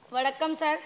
वड़क्कम sir.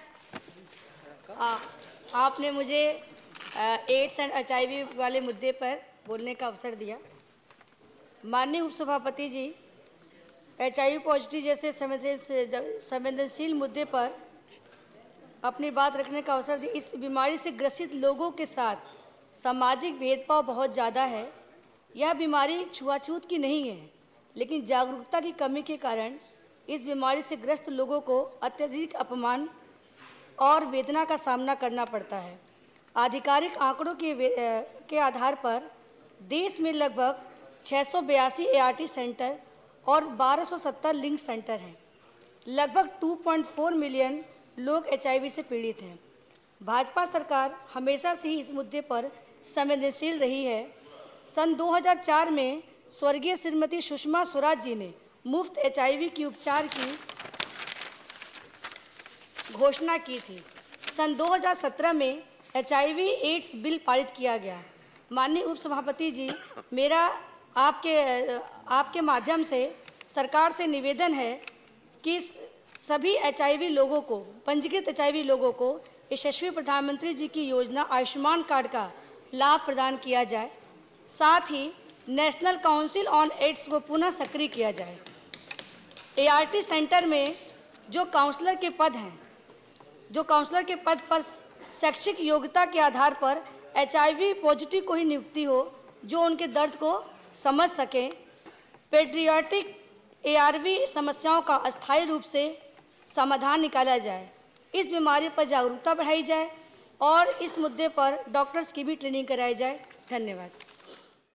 आपने मुझे ads and HIV वाले मुद्दे पर बोलने का अवसर दिया। माननीय उपसभापति जी, एचआईवी पॉजिटिव जैसे संवेदनशील मुद्दे पर अपनी बात रखने का अवसर दिया। इस बीमारी से ग्रसित लोगों के साथ सामाजिक भेदभाव बहुत ज़्यादा है। यह बीमारी छुआछूत की नहीं है, लेकिन जागरूकता की कमी के कारण इस बीमारी से ग्रस्त लोगों को अत्यधिक अपमान और वेदना का सामना करना पड़ता है। आधिकारिक आंकड़ों के आधार पर देश में लगभग 682 एआरटी सेंटर और 1270 लिंक सेंटर हैं। लगभग 2.4 मिलियन लोग एचआईवी से पीड़ित हैं। भाजपा सरकार हमेशा से ही इस मुद्दे पर संवेदनशील रही है। सन 2004 में स्वर्गीय श्रीमती सुषमा स्वराज जी ने मुफ्त एचआईवी की उपचार की घोषणा की थी। सन 2017 में एचआईवी एड्स बिल पारित किया गया। माननीय उपसभापति जी, मेरा आपके माध्यम से सरकार से निवेदन है कि सभी एचआईवी लोगों को, पंजीकृत एचआईवी लोगों को यशस्वी प्रधानमंत्री जी की योजना आयुष्मान कार्ड का लाभ प्रदान किया जाए। साथ ही नेशनल काउंसिल ऑन एड्स को पुनः सक्रिय किया जाए। एआरटी सेंटर में जो काउंसलर के पद पर शैक्षिक योग्यता के आधार पर एचआईवी पॉजिटिव को ही नियुक्ति हो, जो उनके दर्द को समझ सकें। पेडियाट्रिक एआरवी समस्याओं का अस्थायी रूप से समाधान निकाला जाए। इस बीमारी पर जागरूकता बढ़ाई जाए और इस मुद्दे पर डॉक्टर्स की भी ट्रेनिंग कराई जाए। धन्यवाद।